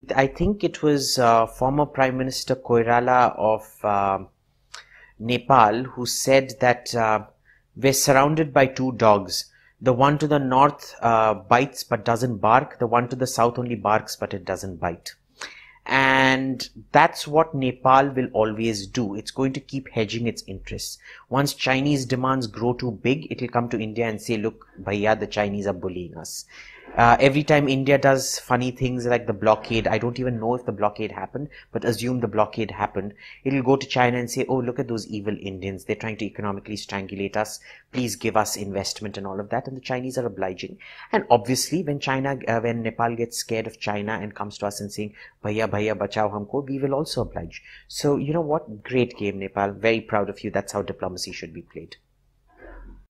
I think it was former Prime Minister Koirala of Nepal who said that we're surrounded by two dogs. The one to the north bites but doesn't bark. The one to the south only barks but it doesn't bite. And that's what Nepal will always do. It's going to keep hedging its interests. Once Chinese demands grow too big, it will come to India and say, look, bhaiya, the Chinese are bullying us. Every time India does funny things like the blockade, I don't even know if the blockade happened, but assume the blockade happened, it'll go to China and say, oh, look at those evil Indians. They're trying to economically strangulate us. Please give us investment and all of that. And the Chinese are obliging. And obviously, when Nepal gets scared of China and comes to us and saying, bhaiya, bhaiya, bachao humko, we will also oblige. So, you know what? Great game, Nepal. Very proud of you. That's how diplomacy should be played.